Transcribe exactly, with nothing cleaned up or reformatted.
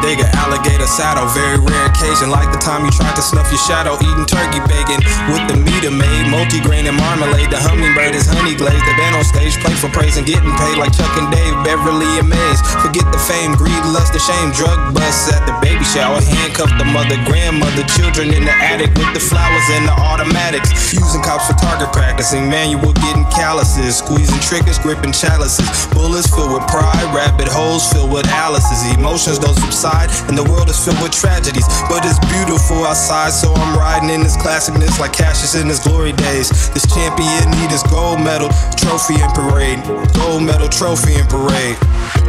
Bodega, alligator saddle, very rare occasion. Like the time you tried to snuff your shadow, eating turkey bacon with the meter made, multi-grain and marmalade. The hummingbird is honey glazed. The band on stage play for praise and getting paid like Chuck and Dave, Beverly and Maze. Forget the fame, greed, lust, and shame. Drug busts at the baby shower, handcuff the mother, grandmother, children in the attic with the flowers and the automatics. Using cops for target practicing, manual getting calluses, squeezing triggers, gripping chalices. Bullets filled with pride, rabbit holes filled with Alice's. Emotions don't subside, and the world is filled with tragedies. But it's beautiful outside, so I'm riding in this classicness like Cassius in his glory days. This champion need his gold medal, trophy and parade. Gold medal, trophy and parade.